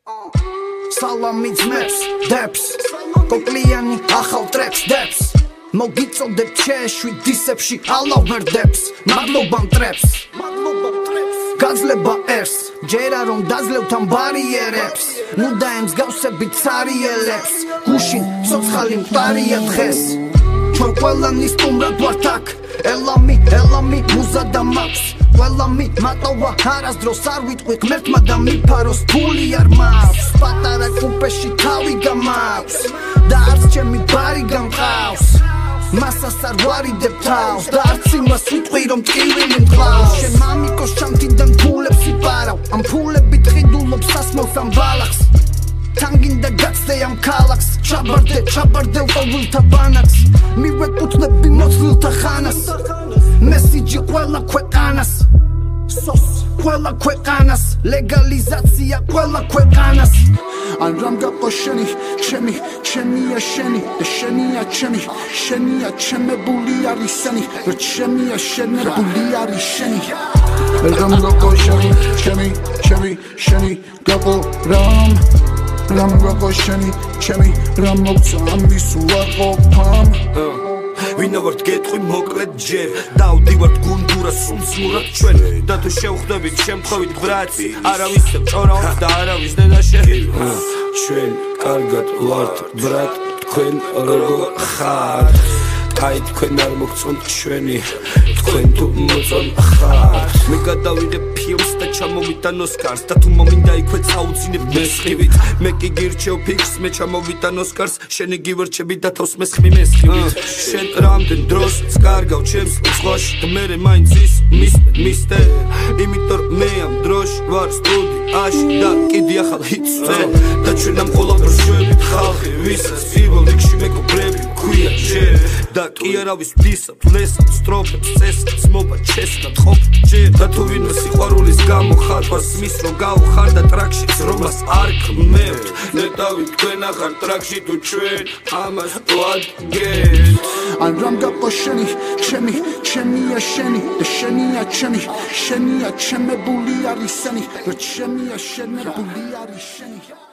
სალამი ძმებს დებს კოკლიანი ახალ ტრეკს დებს მოგიწოდებ შეშვიდ დისებში ალავერდებს მადლობა მტრებს გაძლება ერს ჯერა რომ დაძლევთ ამ ბარიერებს ნუ დაემსგავსებით სარიელებს გუშინ ცოცხალი მყარია დღეს ჩვენ ყველანი სტუმრად ვართ აქ ელამი მუზა და მაქვს ყველამი მატოვა არასდროს არ ვიტყვი ღმერთმა და მიფაროს ფული არ მაქვს პატარა კუპეში თავი გამაქვს და არც ჩემი ბარი გამყავს მასას არ ვარიდებ თავს და არც იმას ვიტყვი რომ ტკივილი მყავს შენ მამიკოს ჩამთიდან ფულებს იპარავ ამ ფულებით ყიდულობ სასმელს ამ ბალახს თანგინდა გაცდე ამ ქალაქს ჩაბარდე ყოველთა ბანაკს მივეკუთვნები მოცლილთა ხანას მესიჯი ყველა ქვეყანას სოს ყველა ქვეყანას ლეგალიზაცია ყველა ქვეყანას ან რამ გაყო შენი ჩემია შენი და შენია ჩემებული არის სენი რა ჩემია შენებული არის შენი რამ გაყო შენი გაყო რამ გაყო შენი რამ მოგცა ამის უარყოფამ ვინა ვართ გეტყვი მოკლედ ჯერ დავდივართ გუნდურა სულსმურად ჩვენ და თუ შევხვდებით შემთხვევით ბრაცი არავის ჭორაობს და არავის დედაშე ჩვენ კარგად ვართ ბრატ თქვენ როგორ ხართ აი თქვენ არ მოგწონთ ჩვენი თქვენ თუ მოწონ ხართ მე გადავიღებ ფილმს და ჩამოვიტან ოსკარს და თუ მომინდა იქვე წაუძინებ მესხივით მე კი გირჩევ ფიქრს მე ჩამოვიტან ოსკარს შენ იგი ვერჩები და თავს მესხმი მესხივით შენ რამდენ დროს წკარგავ ჩემს წყოში და მე მაინც ის მისტე იმიტომ მე ამ დროში ვარ სტუდიაში და კიდე ახალ ჰიტსზე და ჩვენ ამ ყოველდღიურ შვებით ხალხი ვისაც პირველ რიგში მეგობრები ქვია ჯერ და კი არავის ვდისავთ ლესავთ სტროფებს წესებს მოვა ჩესნად ყოფ ჯერ და თუ ვინმე სიყვარულის გამო ხატვას მის რომ გავხარ და ტრაქშიც რომას არ ქმნევთ ნეტავი თქვენ ახარ ტრაქში თუ ჩვენ ამას ვადგეთ ან რამ გაყო ჩემია შენი და შენია ჩემებული არის სენი რა ჩემია შენებული არის შენი